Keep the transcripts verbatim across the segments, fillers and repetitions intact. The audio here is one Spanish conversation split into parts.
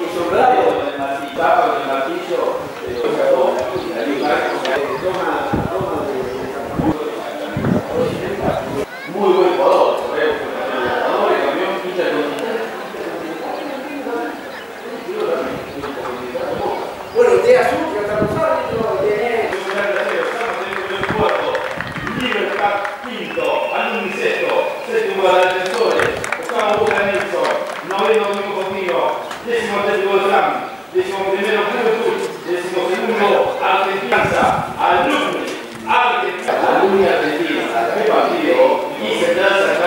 Muy buen jugador, campeón, pincha con... Bueno, idea suya, está Rosario, tiene... Libertad quinto, Alumni sexto, séptimo de la Defensores, octavo Boca Nelson, noveno Domingo Contigo, décimo tercero Slam, décimo primero Juventud, décimo segundo Argentina, Alumni, Argentina, Alumni Argentina, qué partido, y se trata acá.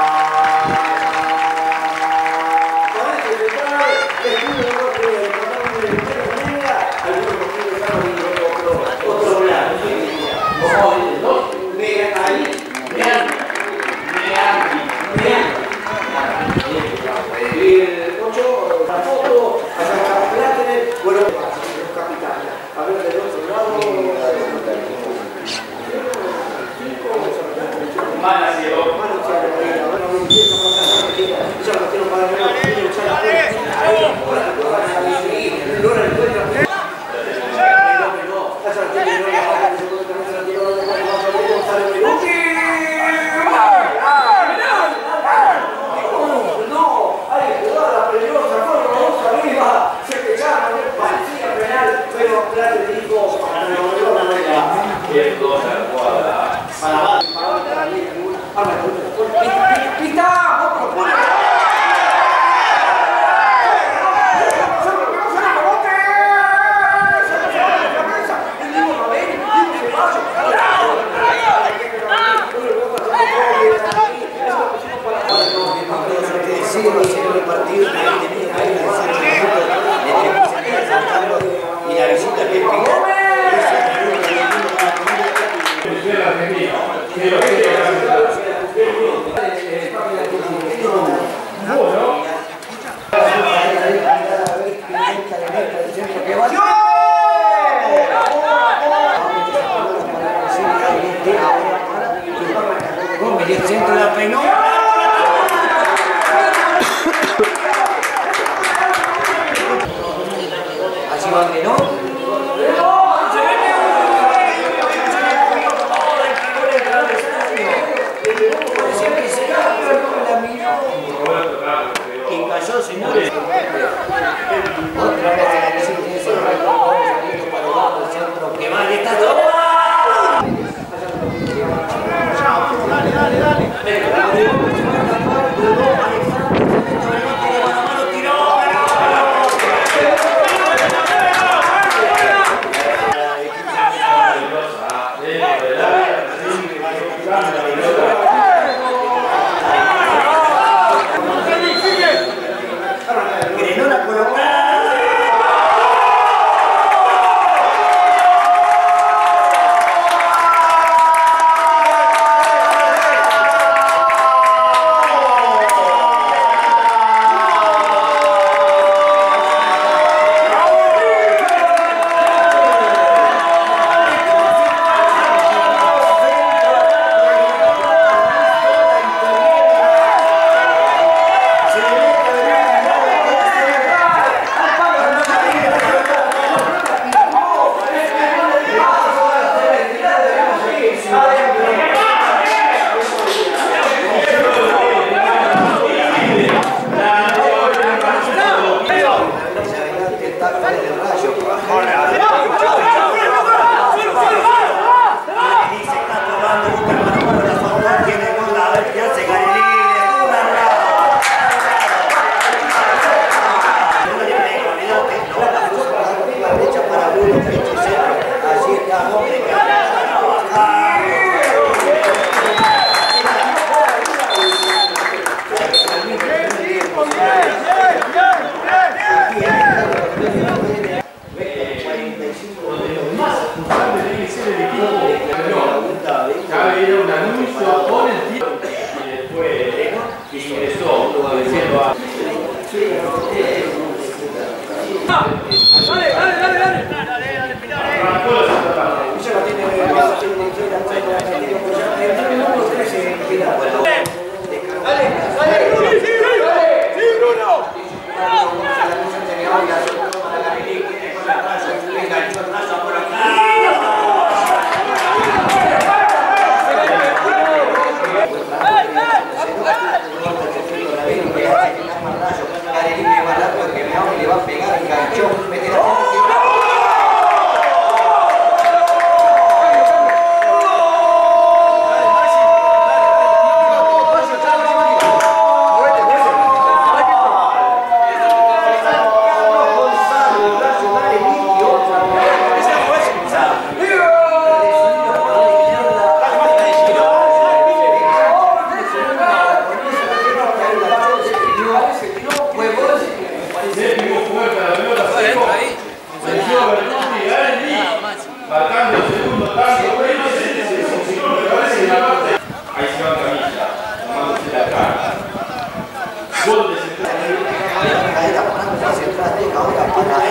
El centro de la peinó. Así va que no. Parecía que se cayó, la miró. Y cayó, señores. Otra vez la resistencia del saliendo para abajo el centro. ¡Qué mal está todo! Dale, dale, dale.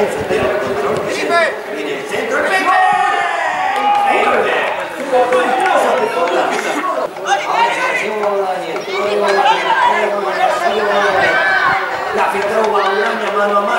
Enzo tiene el control. Viene el centro. ¡Increíble! La filtró Baudaña mano a mano.